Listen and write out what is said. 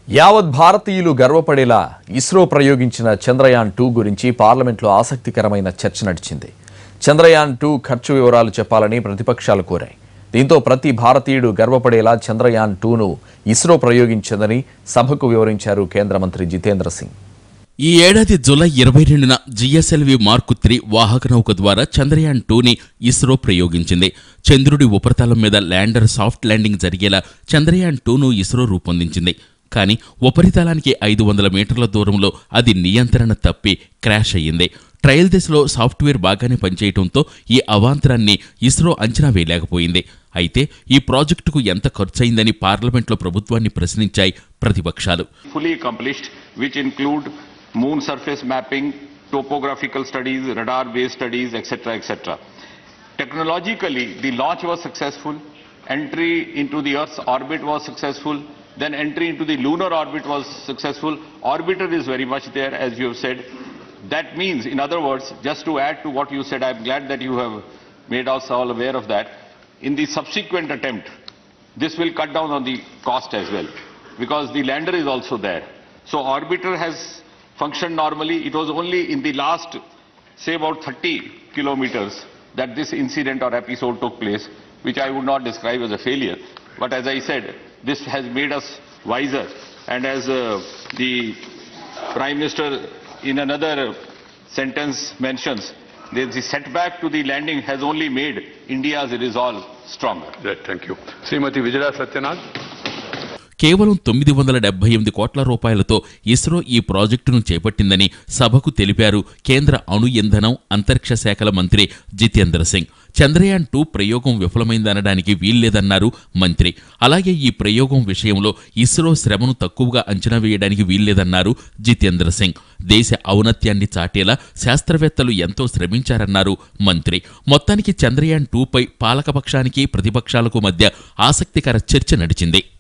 యావత్ భారతీయులు గర్వపడేలా ఇస్రో ప్రయోగించిన చంద్రయాన్-2 గురించి పార్లమెంట్లో ఆసక్తికరమైన చర్చ నడిచింది. చంద్రయాన్-2 ఖర్చు వివరాలు చెప్పాలని ప్రతిపక్షాలు కోరాయి. దీంతో ప్రతి భారతీయుడు గర్వపడేలా చంద్రయాన్-2ను ఇస్రో ప్రయోగించిందని సభకు వివరించారు కేంద్ర మంత్రి జితేంద్ర సింగ్. ఈ ఏడాది జూలై 22న జిఎస్ఎల్వి మార్క్ 3 వాహక నౌక ద్వారా చంద్రయాన్-2ని ఇస్రో ప్రయోగించింది. చంద్రుడి ఉపరితలం మీద ల్యాండర్ సాఫ్ట్ ల్యాండింగ్ జరిగేలా చంద్రయాన్-2ను ఇస్రో రూపొందించింది. కానీ ఉపరితలానికి 500 మీటర్ల దూరంలో అది నియంత్రణ తప్పి క్రాష్ అయ్యింది. ట్రయల్ దశలో సాఫ్ట్వేర్ బాగానే పనిచేయడంతో ఈ అవాంతరాన్ని ఇస్రో అంచనా వేయలేకపోయింది. అయితే ఈ ప్రాజెక్టుకు ఎంత ఖర్చయిందని పార్లమెంట్లో ప్రభుత్వాన్ని ప్రశ్నించాయి ప్రతిపక్షాలు. moon surface mapping, topographical studies, radar based studies, etc. Technologically, the launch was successful, entry into the Earth's orbit was successful, then entry into the lunar orbit was successful. Orbiter is very much there, as you have said. That means, in other words, just to add to what you said, I'm glad that you have made us all aware of that. In the subsequent attempt, this will cut down on the cost as well, because the lander is also there. So orbiter has functioned normally. It was only in the last, say about 30 kilometers that this incident or episode took place, which I would not describe as a failure. But as I said, this has made us wiser. And as the Prime Minister in another sentence mentions, the setback to the landing has only made India's resolve stronger. Right, thank you. Srimati Vijaya Satyanath. కేవలం 978 కోట్ల రూపాయలతో ఇస్రో ఈ ప్రాజెక్టును చేపట్టిందని సభకు తెలిపారు కేంద్ర అణు ఇంధనం అంతరిక్ష శాఖల మంత్రి జితేంద్ర సింగ్. చంద్రయాన్-2 ప్రయోగం విఫలమైందనడానికి వీల్లేదన్నారు మంత్రి. అలాగే ఈ ప్రయోగం విషయంలో ఇస్రో శ్రమను తక్కువగా అంచనా వేయడానికి వీల్లేదన్నారు జితేంద్ర సింగ్. దేశ ఔన్నత్యాన్ని చాటేలా శాస్త్రవేత్తలు ఎంతో శ్రమించారన్నారు మంత్రి. మొత్తానికి చంద్రయాన్-2పై పాలకపక్షానికి ప్రతిపక్షాలకు మధ్య ఆసక్తికర చర్చ నడిచింది.